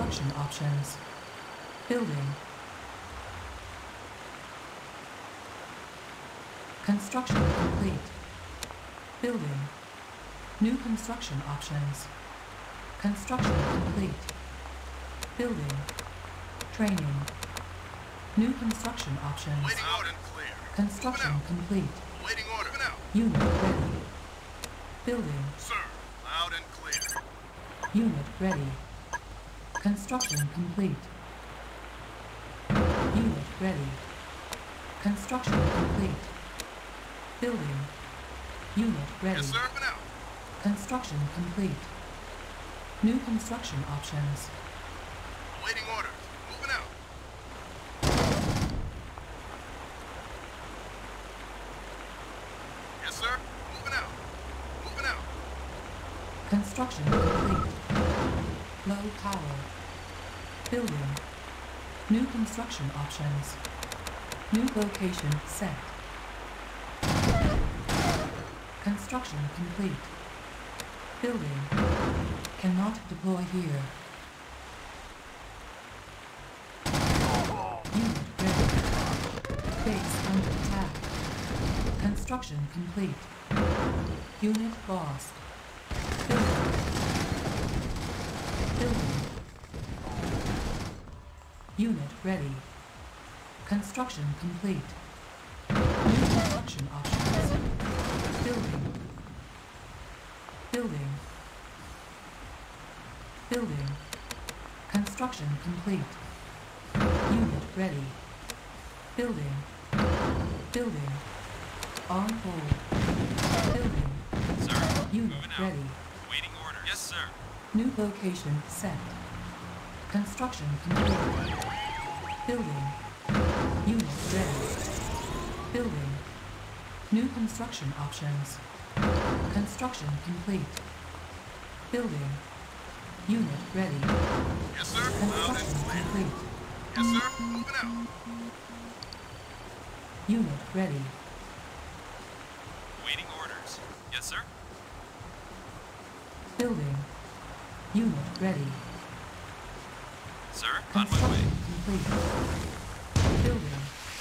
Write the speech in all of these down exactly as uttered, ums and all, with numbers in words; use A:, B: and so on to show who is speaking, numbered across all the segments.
A: construction options. Building. Construction complete. Building. New construction options. Construction complete. Building. Training. New construction options.
B: Waiting order clear.
A: Construction complete.
B: Waiting order now.
A: Unit ready. Building.
B: Sir, loud and clear.
A: Unit ready. Construction complete. Unit ready. Construction complete. Building. Unit ready.
B: Yes, sir. Moving out.
A: Construction complete. New construction options.
B: Waiting orders. Moving out. Yes, sir. Moving out. Moving out.
A: Construction complete. Low power. Building. New construction options. New location set. Construction complete. Building. Cannot deploy here. Unit ready. Base under attack. Construction complete. Unit lost. Building. Building. Unit ready. Construction complete. New construction options. Building. Building. Building. Construction complete. Unit ready. Building. Building. On hold. Building.
C: Sir,
A: Unit
C: moving out.
A: ready.
C: Waiting order. Yes, sir.
A: New location set. Construction complete. Building. Unit ready. Building. New construction options. Construction complete. Building. Unit ready.
B: Yes, sir. Loud and
A: Construction
B: clear.
A: complete.
B: Yes, sir. Moving out.
A: Unit ready.
C: Waiting orders. Yes, sir.
A: Building. Unit ready.
C: Sir, on my
A: Construction
C: way.
A: complete. Building.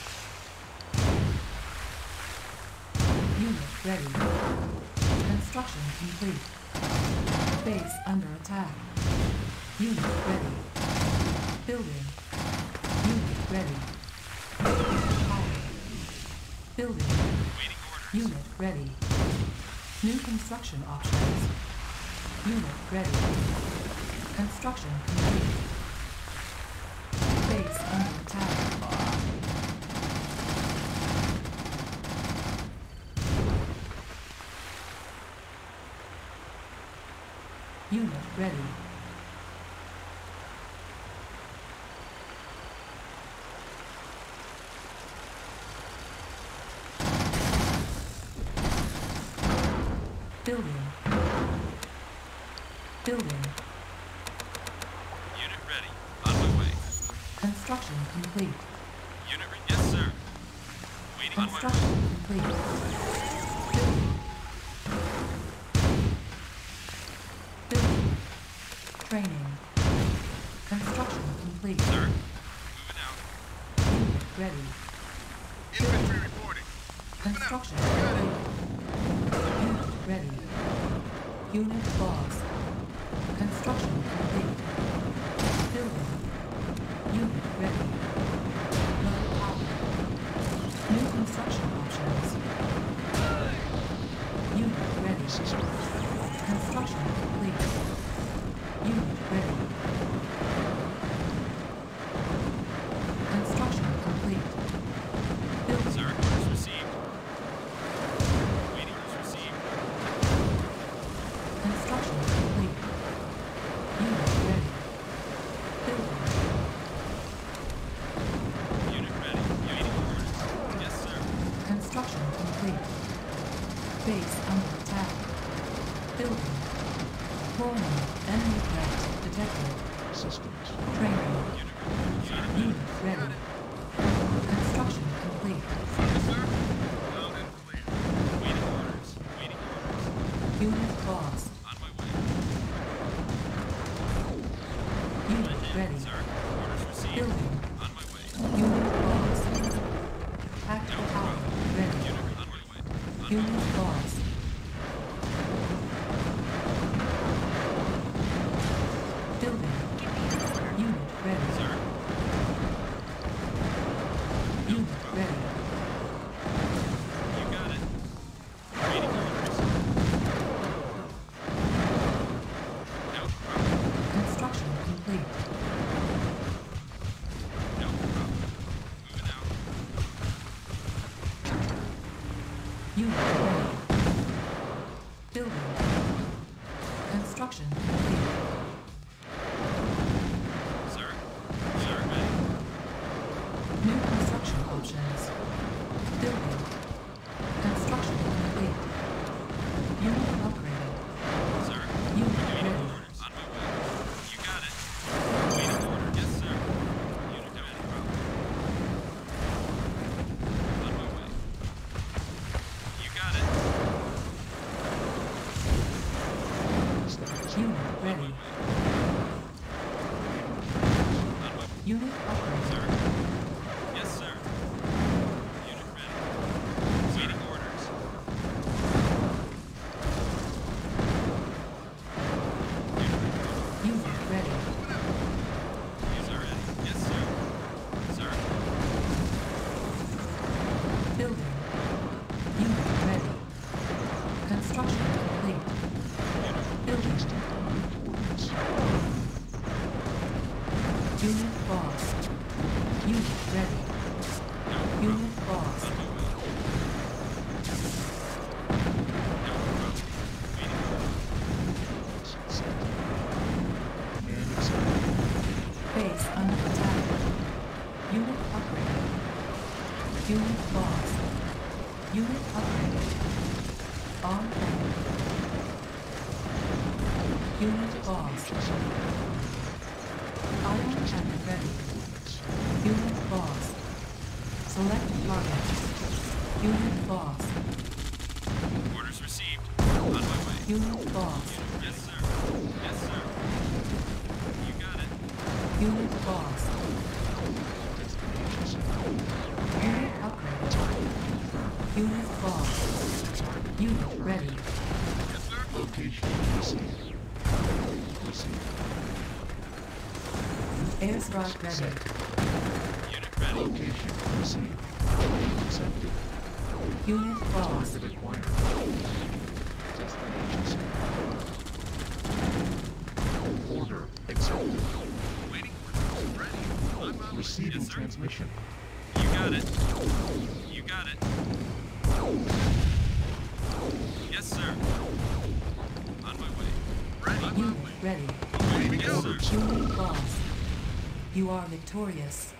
A: Unit ready. Construction complete. Base under attack. Unit ready. Building. Unit ready. Power. Building.
C: Waiting orders.
A: Unit ready. New construction options. Unit ready. Construction complete. Base under attack. Unit ready. Building. Building.
C: Unit ready. On my way.
A: Construction complete.
C: Unit ready. Yes, sir. Waiting on my way.
A: Construction complete. Building. Building. Training. Construction complete.
C: Sir, moving out.
A: Unit ready.
B: Infantry reporting. Moving out.
A: Construction complete. Unit ready. Unit lost. Construction complete. Building. Unit ready. Low power. New construction options. Unit ready. Construction complete. Unit ready. Construction complete. Building.
C: Sir, orders received. Waiting orders received.
A: Construction complete. Unit ready. Building.
C: Unit ready. Waiting orders. Yes, sir.
A: Construction complete. Base under attack. Building. Warning. Enemy threat detected.
D: Systems.
A: Training.
C: Unit ready.
A: Unit ready. Construction complete.
B: Yes, sir. Loud and clear.
C: Waiting orders. Waiting orders.
A: Unit lost.
C: On my way.
A: Unit ready.
C: Sir. Orders received.
A: Building.
C: On my way.
A: Unit lost. Tactical power ready.
C: Unit on my way. On my
A: Unit
C: way.
A: lost. Building. Unit ready.
C: Sir.
A: Unit ready.
C: You got it. Waiting orders. No problem.
A: Construction complete.
C: No problem. Moving out.
A: Unit ready. Building. Construction complete.
C: Sir. Sir, ready.
A: New construction options. Building. Construction complete. Unit upgraded.
C: Sir.
A: Unit
C: Waiting
A: ready.
C: orders. On my way. You got it. Waiting order. Yes, sir. Unit no any problem. On my way. You got it.
A: Unit
C: On my
A: ready.
C: way. On my way.
A: Unit upgraded.
C: Sir. Yes, sir. Unit ready. Waiting orders.
A: Unit ready.
C: Use are ready. Yes, sir. Sir.
A: Building. Unit ready. Construction complete. Building. Unit lost. Unit ready. Unit lost. Base under attack. Unit upgraded. Unit lost. Unit upgraded. On plan. Unit lost. Iron cannon ready. Unit lost. Select target. Unit lost.
C: Orders received. On my way.
A: Unit lost.
C: Yes, sir. Yes, sir. You got it.
A: Unit lost. Unit upgraded. Unit lost. Unit ready.
B: Yes, sir.
D: Location received. Received.
A: Airstrike ready.
C: Unit ready.
D: Location received. Accepted.
A: Unit lost.
D: Target acquired. Destination set. Order accepted.
B: Waiting orders. Ready. I'm on my way.
D: Receiving
C: Yes, sir.
D: transmission.
C: You got it. You got it. Yes, sir. On my way.
B: Ready.
A: Unit ready.
D: Waiting
C: Yes,
D: orders.
C: sir.
A: Unit lost. You are victorious.